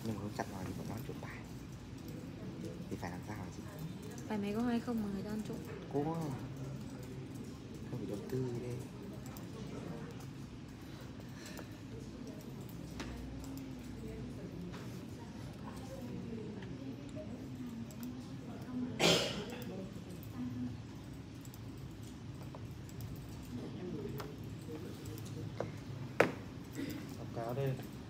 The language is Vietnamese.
Nhưng mà không chặn nói thì bọn nó trộm bài. Thì phải làm sao hả chị? Bài máy có hay không mà người ta ăn trộm? Có. Không phải đầu tư đây. Báo cáo đây.